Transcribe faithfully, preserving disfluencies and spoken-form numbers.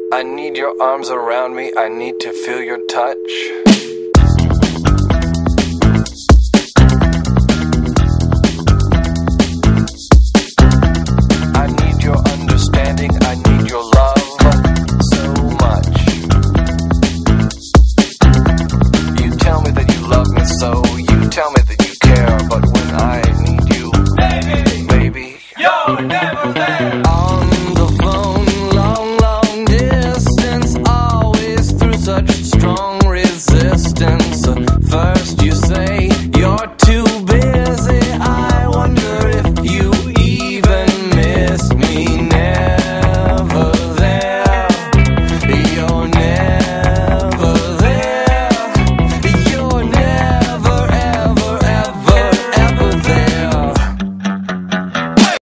I need your arms around me, I need to feel your touch.